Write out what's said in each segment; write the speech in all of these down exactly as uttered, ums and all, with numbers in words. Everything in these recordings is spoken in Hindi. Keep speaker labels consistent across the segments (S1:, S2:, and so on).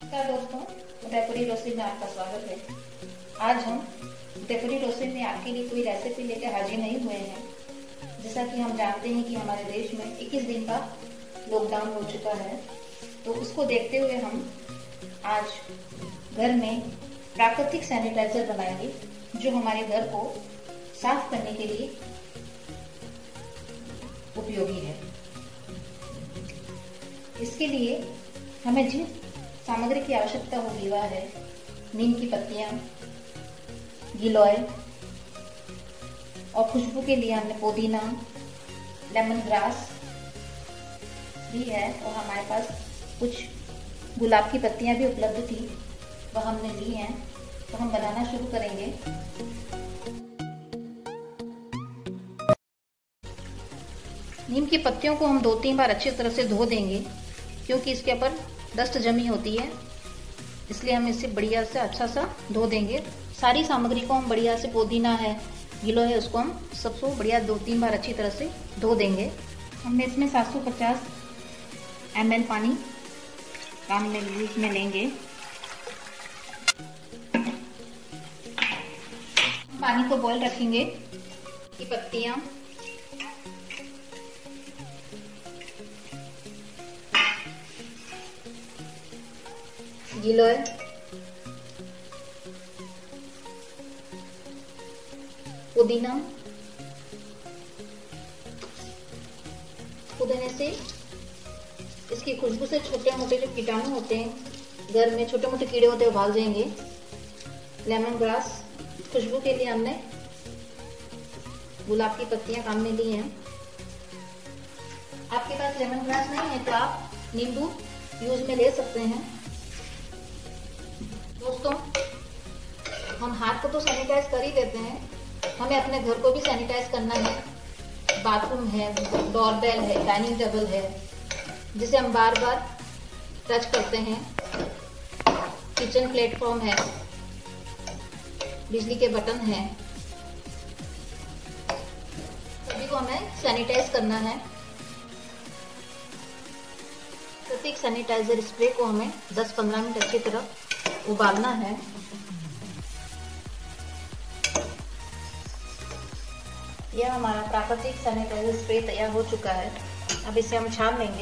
S1: नमस्कार दोस्तों, उदयपुरी रसोई में आपका स्वागत है। आज हम उदयपुरी रसोई में आपके लिए कोई रेसिपी लेकर हाजिर नहीं हुए हैं। जैसा कि हम जानते हैं कि हमारे देश में इक्कीस दिन का लॉकडाउन हो चुका है, तो उसको देखते हुए हम आज घर में प्राकृतिक सैनिटाइजर बनाएंगे जो हमारे घर को साफ करने के लिए उपयोगी है। इसके लिए हमें जिन सामग्री की आवश्यकता होगी वह है नीम की पत्तियां, गिलोय और खुशबू के लिए हमने पुदीना, लेमन ग्रास भी है और हमारे पास कुछ गुलाब की पत्तियां भी उपलब्ध थी, वह हमने ली हैं। तो हम बनाना शुरू करेंगे। नीम की पत्तियों को हम दो तीन बार अच्छी तरह से धो देंगे क्योंकि इसके ऊपर डस्ट जमी होती है, इसलिए हम इसे बढ़िया से अच्छा सा धो देंगे। सारी सामग्री को हम बढ़िया से, पुदीना है, गिलो है, उसको हम सबको बढ़िया दो तीन बार अच्छी तरह से धो देंगे। हमने इसमें सात सौ पचास एम एल पानी काम में यूज में लेंगे। पानी को बॉईल रखेंगे। ये पत्तियां, गिलोय, पुदीना, पुदीने से इसकी खुशबू से छोटे मोटे जो कीटाणु होते हैं, घर में छोटे मोटे कीड़े होते हैं, वो भाग जाएंगे। लेमन ग्रास, खुशबू के लिए हमने गुलाब की पत्तियां काम में ली हैं। आपके पास लेमन ग्रास नहीं है तो आप नींबू यूज में ले सकते हैं। दोस्तों, हम हाथ को तो सैनिटाइज कर ही देते हैं, हमें अपने घर को भी सैनिटाइज करना है। बाथरूम है, डोरबेल है, डाइनिंग टेबल है जिसे हम बार बार टच करते हैं, किचन प्लेटफॉर्म है, बिजली के बटन है, सभी को हमें सैनिटाइज करना है। प्रत्येक सैनिटाइजर स्प्रे को हमें दस पंद्रह मिनट अच्छी तरह उबालना है। यह हमारा प्राकृतिक सैनिटाइजर स्प्रे तैयार हो चुका है। अब इसे हम छान लेंगे।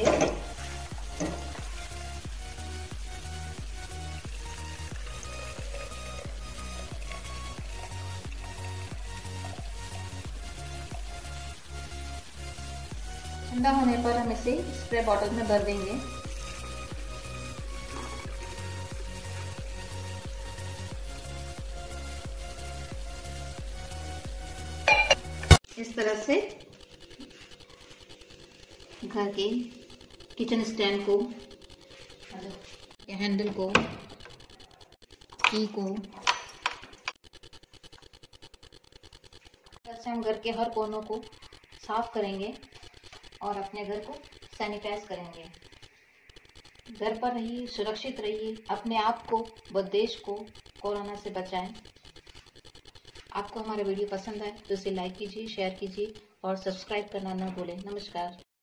S1: ठंडा होने पर हम इसे स्प्रे बॉटल में भर देंगे। इस तरह से घर के किचन स्टैंड को, हैंडल को, की को, ऐसे हम घर के हर कोनों को साफ करेंगे और अपने घर को सैनिटाइज करेंगे। घर पर रहिए, सुरक्षित रहिए, अपने आप को व देश को कोरोना से बचाएं। आपको हमारा वीडियो पसंद आए तो इसे लाइक कीजिए, शेयर कीजिए और सब्सक्राइब करना न भूलें। नमस्कार।